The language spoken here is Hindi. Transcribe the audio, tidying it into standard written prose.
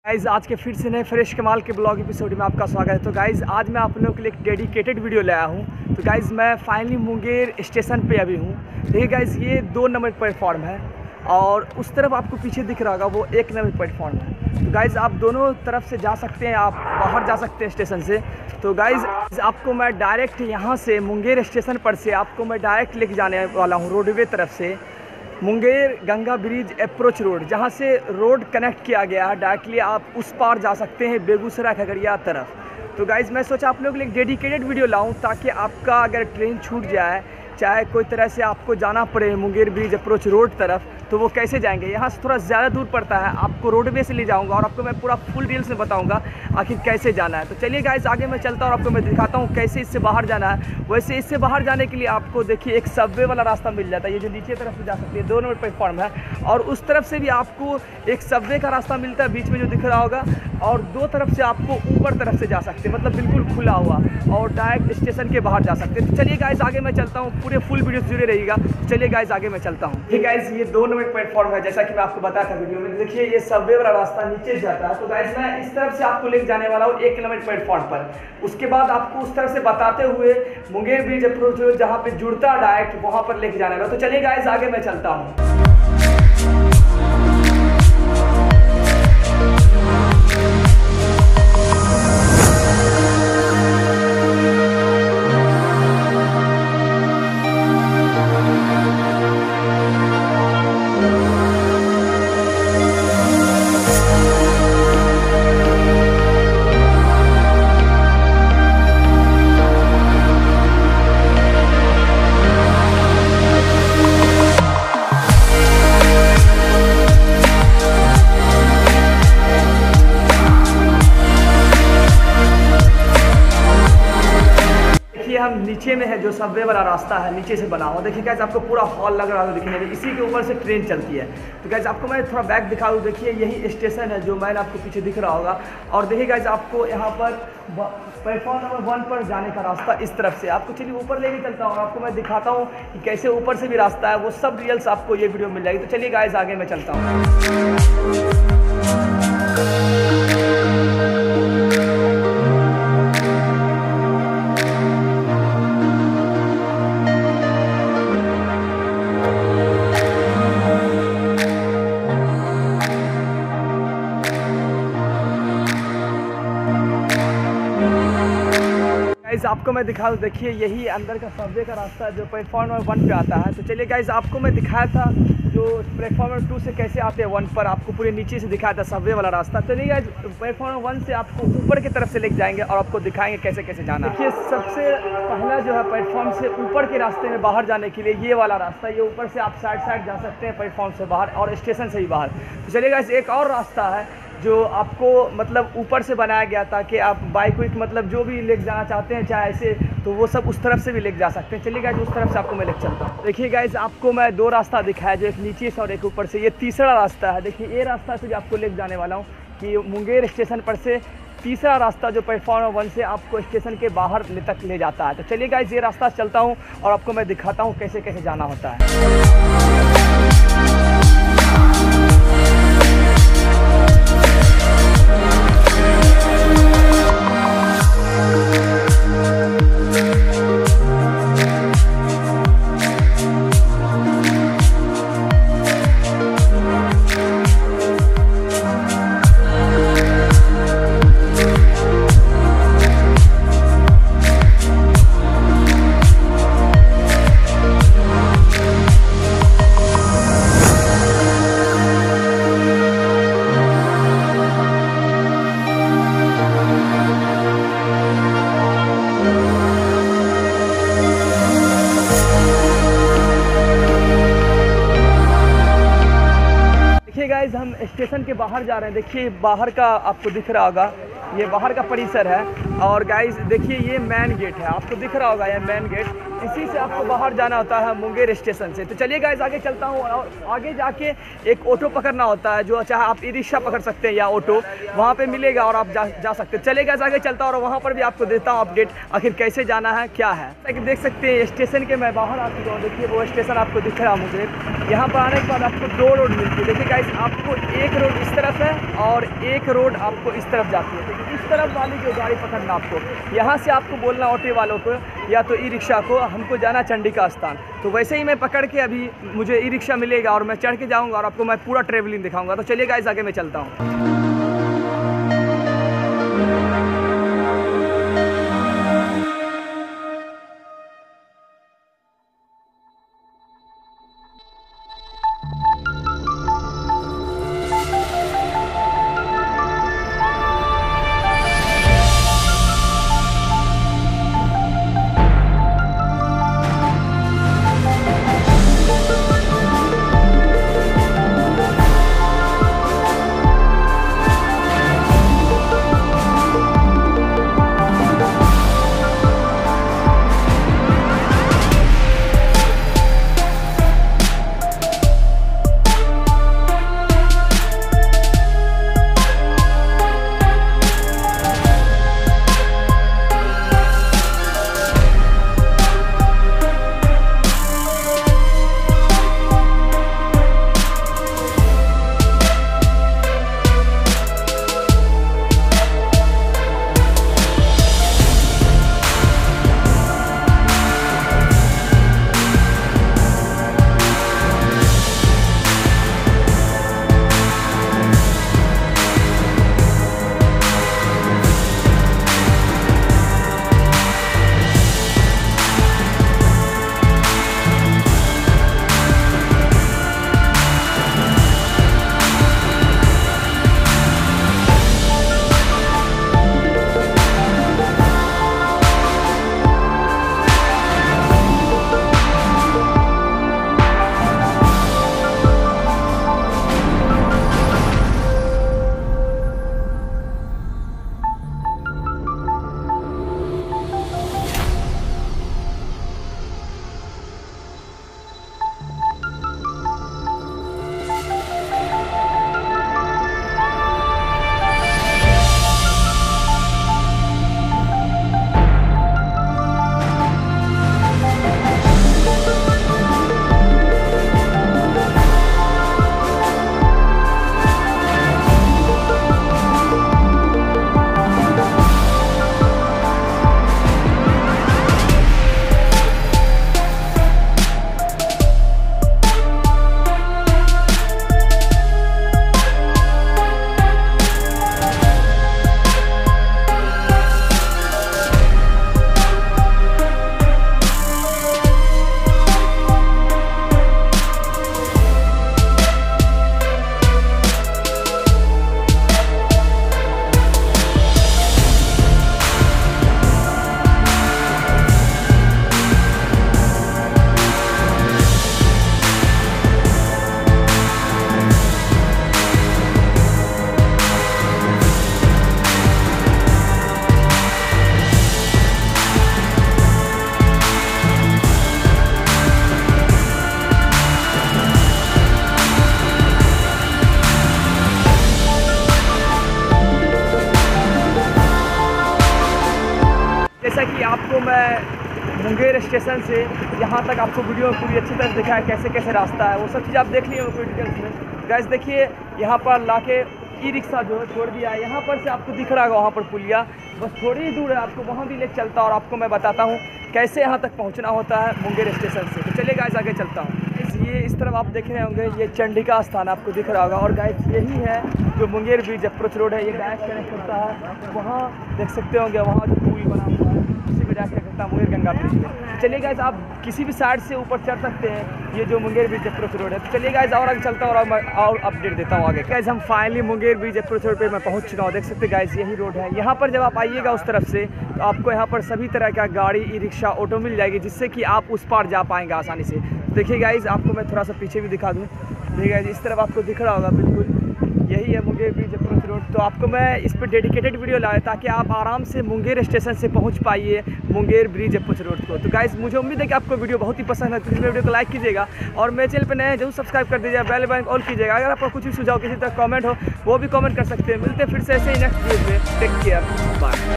गाइज़ आज के फिर से नए फ्रेश कमाल के ब्लॉग एपिसोड में आपका स्वागत है। तो गाइज़ आज मैं आप लोगों के लिए एक डेडिकेटेड वीडियो लाया हूँ। तो गाइज़ मैं फाइनली मुंगेर स्टेशन पे अभी हूँ। देखिए गाइज़ ये 2 नंबर प्लेटफॉर्म है और उस तरफ आपको पीछे दिख रहा होगा वो 1 नंबर प्लेटफॉर्म है। तो गाइज़ आप दोनों तरफ से जा सकते हैं, आप बाहर जा सकते हैं स्टेशन से। तो गाइज़ आपको मैं डायरेक्ट यहाँ से मुंगेर स्टेशन पर से आपको मैं डायरेक्ट लेके जाने वाला हूँ रोडवे तरफ से Munger Ganga bridge approach road, जहाँ से रोड कनेक्ट किया गया है। डायरेक्टली आप उस पार जा सकते हैं बेगूसराय खगड़िया तरफ। तो गाइज़ मैं सोचा आप लोगों के लिए एक डेडिकेटेड वीडियो लाऊं ताकि आपका अगर ट्रेन छूट जाए, चाहे कोई तरह से आपको जाना पड़े मुंगेर ब्रिज अप्रोच रोड तरफ, तो वो कैसे जाएंगे। यहाँ से थोड़ा ज़्यादा दूर पड़ता है, आपको रोडवे से ले जाऊँगा और आपको मैं पूरा फुल डिटेल्स में बताऊँगा आखिर कैसे जाना है। तो चलिए गाइस आगे मैं चलता हूँ और आपको मैं दिखाता हूँ कैसे इससे बाहर जाना है। वैसे इससे बाहर जाने के लिए आपको देखिए एक सबवे वाला रास्ता मिल जाता है, ये जो नीचे तरफ से जा सकती है 2 नंबर प्लेटफॉर्म है, और उस तरफ से भी आपको एक सबवे का रास्ता मिलता है बीच में जो दिख रहा होगा, और 2 तरफ से आपको ऊपर तरफ से जा सकते हैं, मतलब बिल्कुल खुला हुआ, और डायरेक्ट स्टेशन के बाहर जा सकते हैं। तो चलिए गाइस आगे मैं चलता हूँ, पूरे फुल वीडियो जुड़े रहिएगा। चलिए गाइस आगे मैं चलता हूँ। ठीक गाइस ये 2 नंबर प्लेटफॉर्म है, जैसा कि मैं आपको बताया था वीडियो में। देखिए ये सबवे वाला रास्ता नीचे जाता है। तो गाइस मैं इस तरफ से आपको लेके जाने वाला हूँ 1 नंबर प्लेटफॉर्म पर। उसके बाद आपको उस तरफ से बताते हुए मुंगेर ब्रिज अप्रोच रोड जहाँ पे जुड़ता है डायरेक्ट वहाँ पर लेके जाने वाला। तो चलिए गाइस आगे मैं चलता हूँ। हम नीचे में है जो सबवे वाला रास्ता है, नीचे से बना हुआ। देखिए गाइस आपको पूरा हॉल लग रहा है दिखने में, इसी के ऊपर से ट्रेन चलती है। तो गाइस आपको मैं थोड़ा बैक दिखा दूँ। देखिए यही स्टेशन है जो मैंने आपको पीछे दिख रहा होगा, और देखिए गाइस आपको यहाँ पर प्लेटफॉर्म नंबर 1 पर जाने का रास्ता इस तरफ से। आपको चलिए ऊपर लेके चलता हूँ, आपको मैं दिखाता हूँ कि कैसे ऊपर से भी रास्ता है, वो सब डिटेल्स आपको ये वीडियो मिल जाएगी। तो चलिए गाइस आगे मैं चलता हूँ। आपको मैं दिखा दूँ, देखिए यही अंदर का सबवे का रास्ता है जो प्लेटफॉर्म नंबर 1 पे आता है। तो चलिए गाइस आपको मैं दिखाया था जो प्लेटफॉर्म नंबर 2 से कैसे आते हैं 1 पर, आपको पूरे नीचे से दिखाया था सबवे वाला रास्ता। चलिए गाइस प्लेटफॉर्म नंबर 1 से आपको ऊपर की तरफ से लेके जाएंगे और आपको दिखाएंगे कैसे कैसे जाना। देखिए सबसे पहला जो है प्लेटफॉर्म से ऊपर के रास्ते में बाहर जाने के लिए ये वाला रास्ता, ये ऊपर से आप साइड जा सकते हैं प्लेटफॉर्म से बाहर और स्टेशन से ही बाहर। तो चलिए गाइस एक और रास्ता है जो आपको मतलब ऊपर से बनाया गया ताकि आप बाइक वाइक मतलब जो भी लेके जाना चाहते हैं चाहे ऐसे, तो वो सब उस तरफ से भी लेके जा सकते हैं। चलिए गाइस उस तरफ से आपको मैं लेके चलता हूँ। देखिए गाइस आपको मैं 2 रास्ता दिखाया, जो एक नीचे से और एक ऊपर से। ये तीसरा रास्ता है। देखिए ये रास्ता से भी आपको लेके जाने वाला हूँ कि मुंगेर स्टेशन पर से तीसरा रास्ता जो प्लेटफॉर्म 1 से आपको स्टेशन के बाहर तक ले जाता है। तो चलिए गाइस ये रास्ता चलता हूँ और आपको मैं दिखाता हूँ कैसे कैसे जाना होता है। गाइस हम स्टेशन के बाहर जा रहे हैं। देखिए बाहर का आपको दिख रहा होगा, ये बाहर का परिसर है। और गाइस देखिए ये मेन गेट है, आपको दिख रहा होगा ये मेन गेट। इसी से आपको बाहर जाना होता है मुंगेर स्टेशन से। तो चलिए गाइस आगे चलता हूँ और आगे जाके एक ऑटो पकड़ना होता है, जो चाहे आप ई रिक्शा पकड़ सकते हैं या ऑटो वहाँ पे मिलेगा और आप जा सकते हैं। चलिए गाइस आगे चलता हूँ और वहाँ पर भी आपको देता हूँ अपडेट, आखिर कैसे जाना है क्या है। ताकि देख सकते हैं स्टेशन के मैं बाहर आ चुका हूँ, देखिए वो स्टेशन आपको दिख रहा है मुझे। यहाँ पर आने के बाद आपको 2 रोड मिलती है। देखिए गाइस आपको एक रोड इस तरफ है और एक रोड आपको इस तरफ जाती है। तो इस तरफ वाली जो गाड़ी पकड़ना आपको, यहाँ से आपको बोलना ऑटो वालों को या तो ई रिक्शा को हमको जाना चंडिका स्थान। तो वैसे ही मैं पकड़ के अभी मुझे ई रिक्शा मिलेगा और मैं चढ़ के जाऊँगा और आपको मैं पूरा ट्रेवलिंग दिखाऊँगा। तो चलिए गाइस आगे मैं चलता हूँ। जैसा कि आपको मैं मुंगेर स्टेशन से यहाँ तक आपको वीडियो में पूरी अच्छी तरह दिखाया कैसे कैसे रास्ता है, वो सब चीज़ आप देख लिए पूरी डिटेल्स में। गाइस देखिए यहाँ पर लाके ई रिक्शा जो है छोड़ दिया है, यहाँ पर से आपको दिख रहा होगा वहाँ पर पुलिया, बस थोड़ी ही दूर है, आपको वहाँ भी ले चलता और आपको मैं बताता हूँ कैसे यहाँ तक पहुँचना होता है मुंगेर स्टेशन से। तो चलिए गाइस आगे चलता हूँ। ये इस तरफ आप देख रहे होंगे, ये चंडिका स्थान आपको दिख रहा होगा और गाइस यही है जो मुंगेर ब्रिज अप्रोच रोड है, ये डायरेक्ट कनेक्ट करता है, वहाँ देख सकते होंगे वहाँ जो पुल बना हुआ है उसी में डायरेक्ट करता है मुंगेर गंगा ब्रिज में। चलिए गाइस आप किसी भी साइड से ऊपर चढ़ सकते हैं, ये जो मुंगेर ब्रिज अप्रोच रोड है। तो चलिए गाइस और आगे चलता हूँ और अपडेट देता हूँ आगे। गाइस हम finally Munger bridge approach road पे मैं पहुँच चुका हूँ, देख सकते हैं गाइस यही रोड है। यहाँ पर जब आप आइएगा उस तरफ से तो आपको यहाँ पर सभी तरह का गाड़ी ई रिक्शा ऑटो मिल जाएगी, जिससे कि आप उस पार जा पाएंगे आसानी से। देखिए गाइस आपको मैं थोड़ा सा पीछे भी दिखा दूँ, देखिए गाइस इस तरफ आपको दिख रहा होगा बिल्कुल यही है मुंगेर ब्रिज अप्रोच रोड। तो आपको मैं इस पर डेडिकेटेड वीडियो लाया ताकि आप आराम से मुंगेर स्टेशन से पहुंच पाइए मुंगेर ब्रिज अप्रोच रोड को। तो गाइस मुझे उम्मीद है कि आपको वीडियो बहुत ही पसंद है, तो इस वीडियो को लाइक कीजिएगा और मेरे चैनल पर नए जरूर सब्सक्राइब कर दीजिएगा, बेल आइकन ऑल कीजिएगा। अगर आपका कुछ भी सुझाव किसी तरह कमेंट हो वो भी कमेंट कर सकते हैं। मिलते हैं फिर से ऐसे ही नेक्स्ट वीडियो में। Take care, bye.